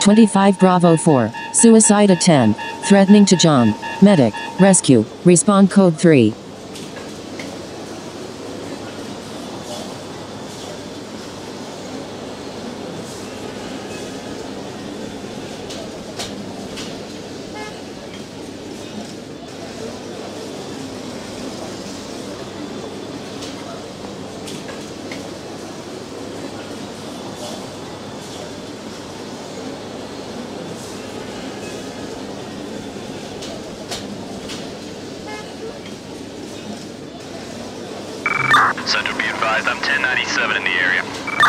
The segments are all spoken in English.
25 Bravo 4. Suicide attempt. Threatening to John. Medic. Rescue. Respond code 3. Central, be advised, I'm 1097 in the area.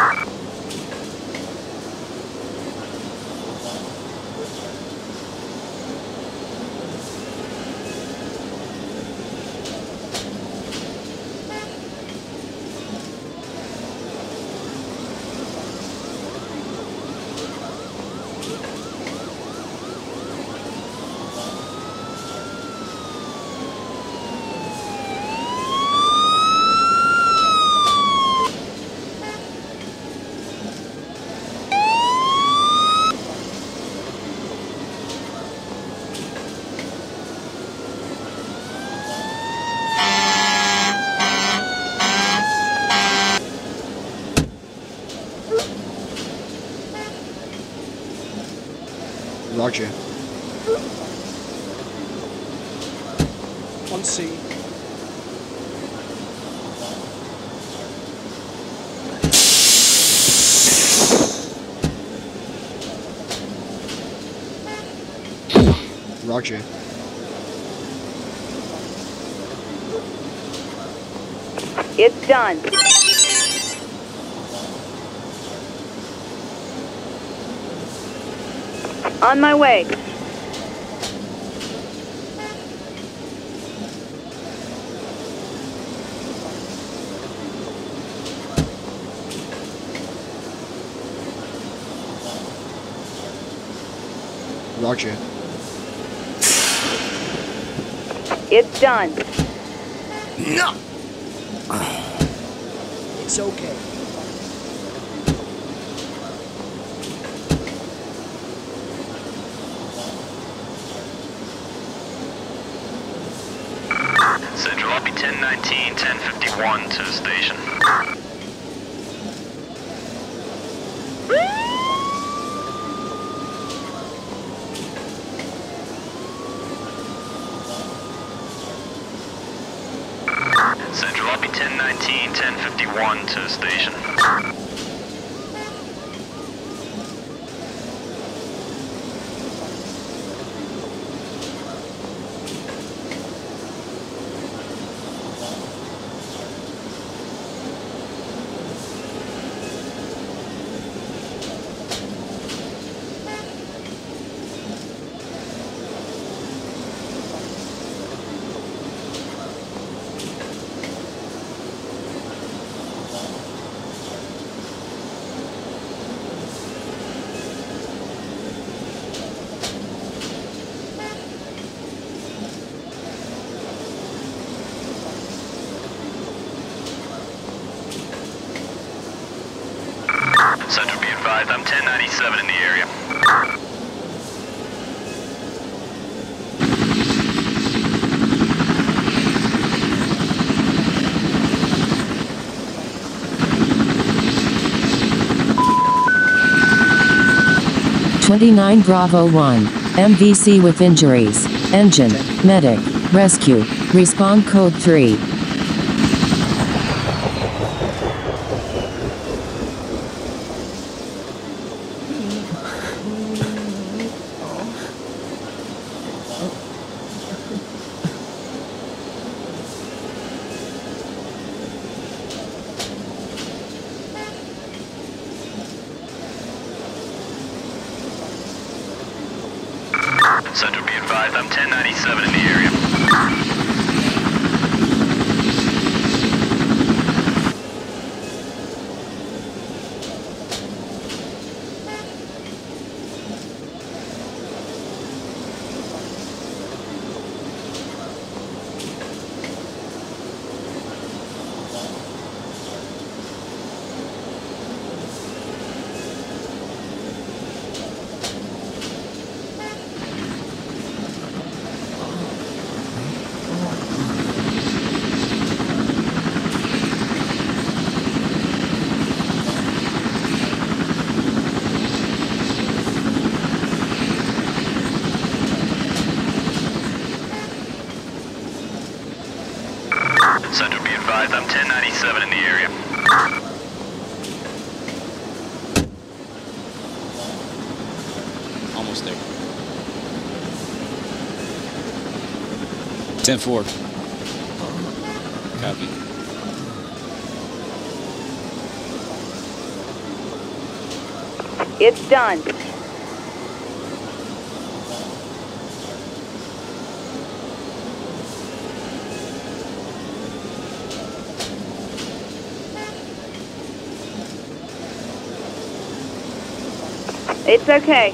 Roger. On scene. Roger. It's done. On my way. Roger. It's done. No! It's okay. Central, I'll be 1019, 1051 to the station. Central, I'll be 1019, 1051 to the station. Central, be advised, I'm 1097 in the area. "29 Bravo 1. MVC with injuries. Engine. Medic. Rescue. Respond code 3. Central, be advised, I'm 1097 in the area. 7 in the area. Almost there. 10-4. Copy. It's done. It's okay.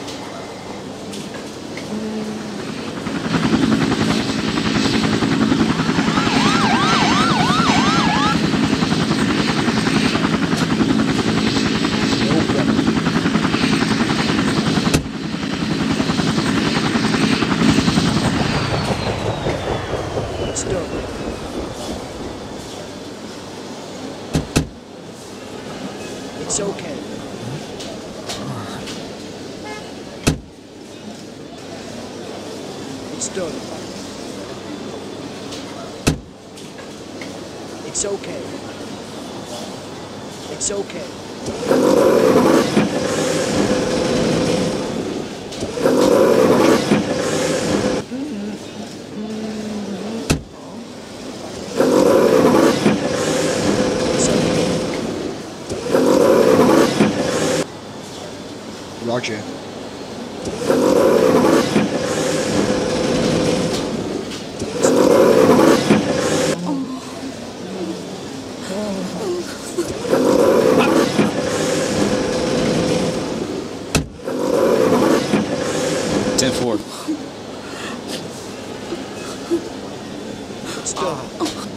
It's done. It's okay. It's done. It's okay. It's okay. It's okay. Roger. It's done.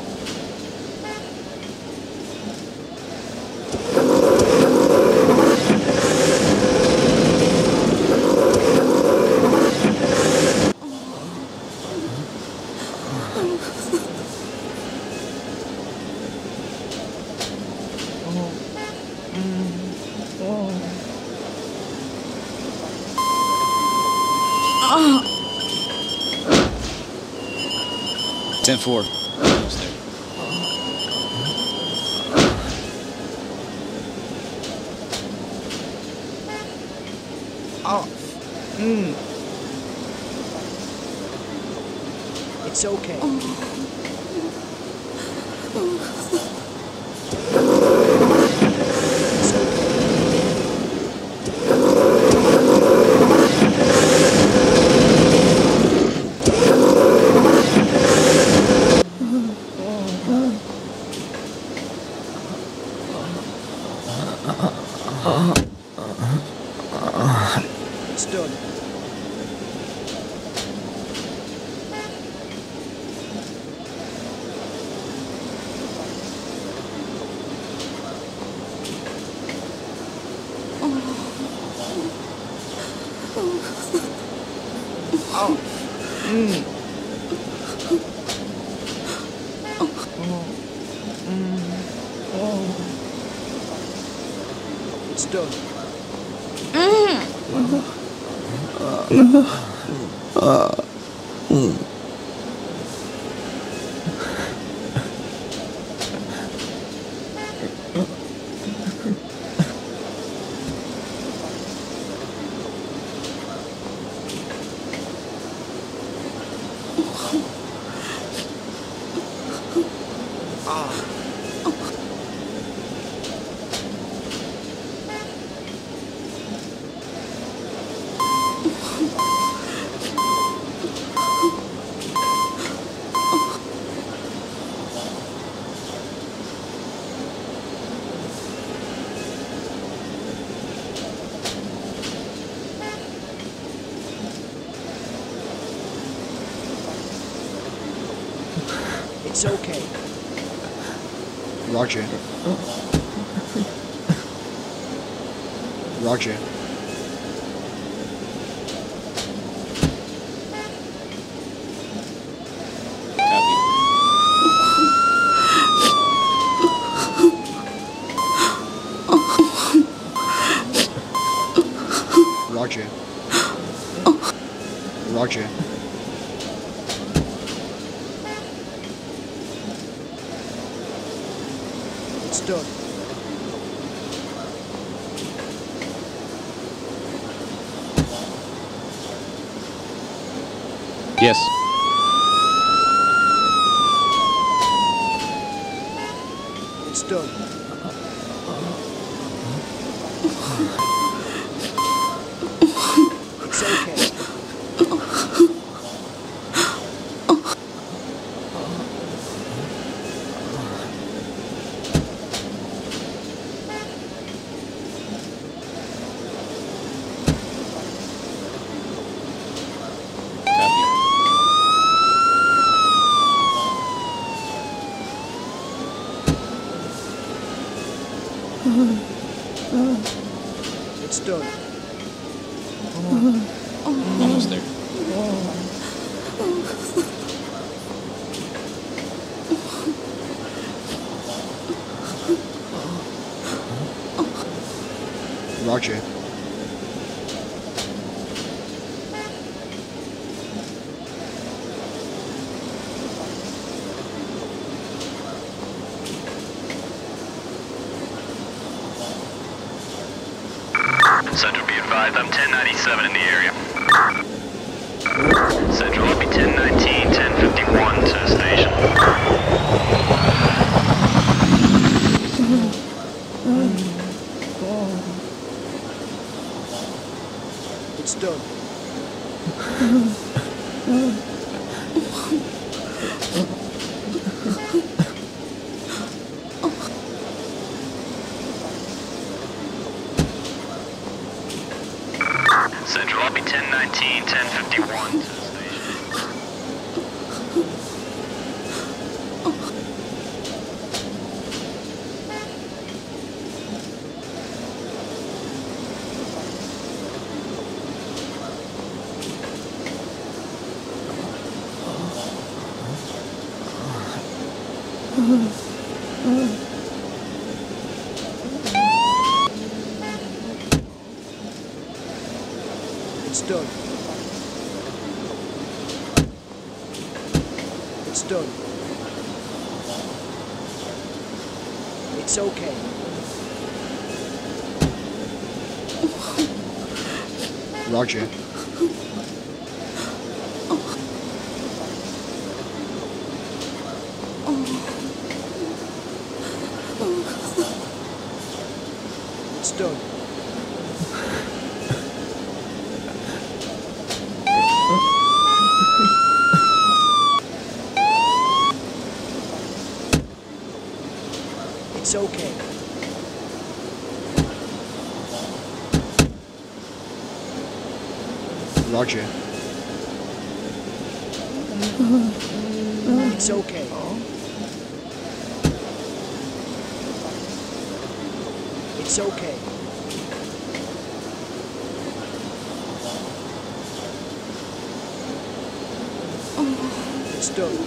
Ten four. Almost there. Off. It's okay. It's okay. It's done. It's done. It's okay. Roger. Roger. Copy. Roger. Roger. Yes. It's done. It's okay. Copy. It's done. Almost there. Roger. Central, be advised, I'm 1097 in the area. Central, I'll be 1019, 1051 to the station. It's done. Central, I'll be 1019, 1051 to the station. It's done. It's done. It's okay. Roger. It's done. It's okay. Roger. It's okay. It's okay. It's done.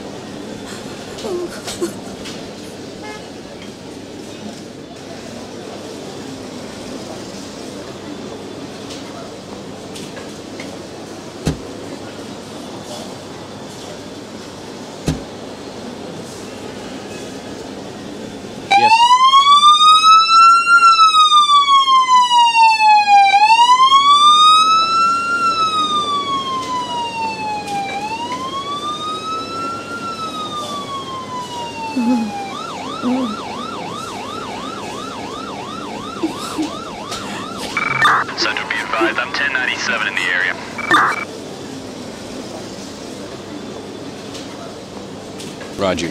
Yes. Central, be advised, I'm 1097 in the area. Roger.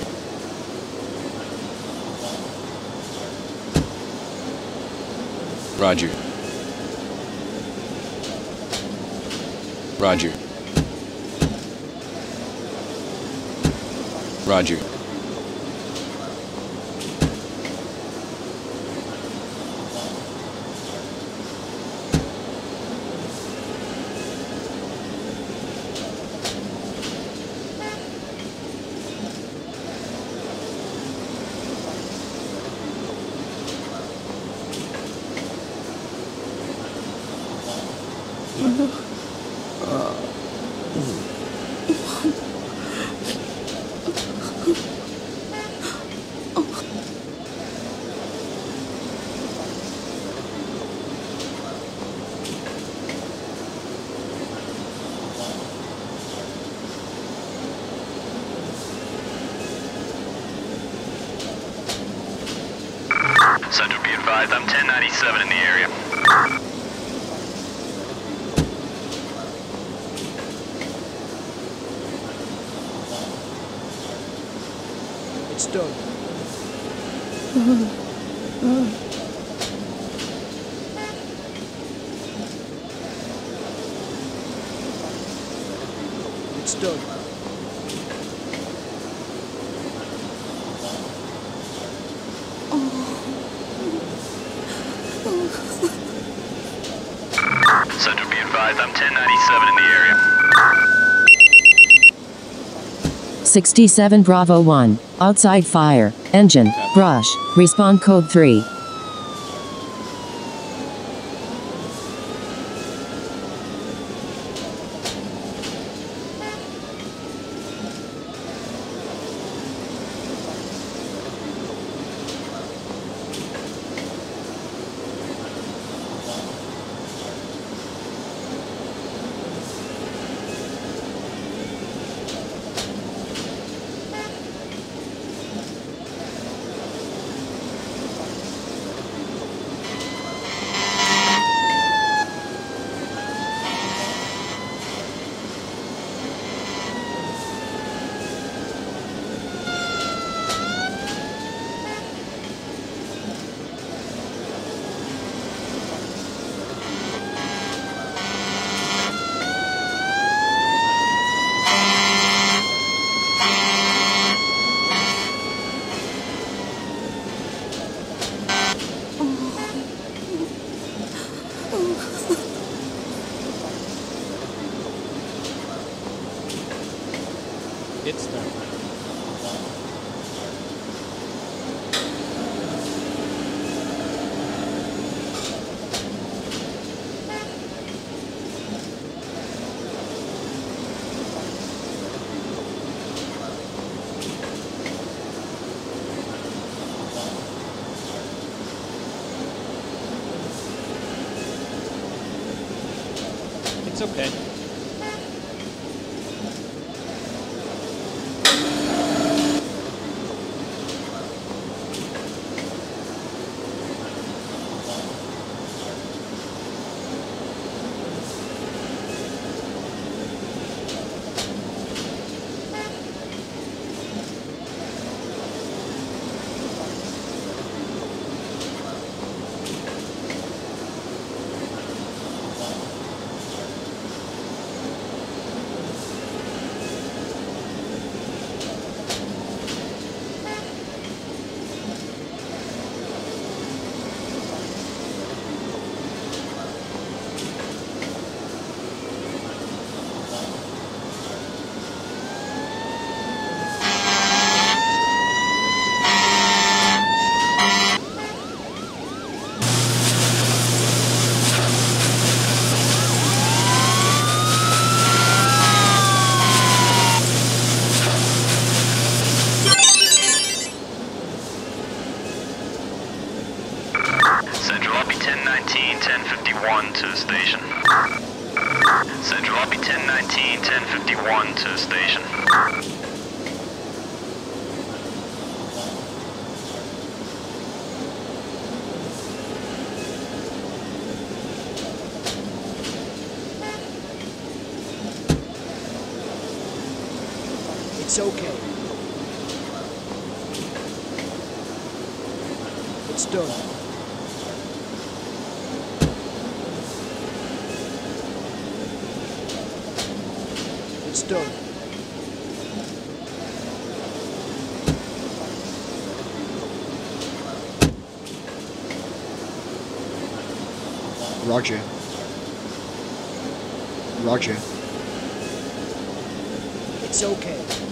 Roger. Roger. Roger. 1097 in the area. It's done. It's done. Central, be advised, I'm 1097 in the area. 67 Bravo 1. Outside fire. Engine. Brush. Respond code 3. It's done. It's okay. Central, I'll be 1019, 1051 to the station. Central, I'll be 1019, 1051 to the station. It's okay. It's done. It's done. Roger. Roger. It's okay.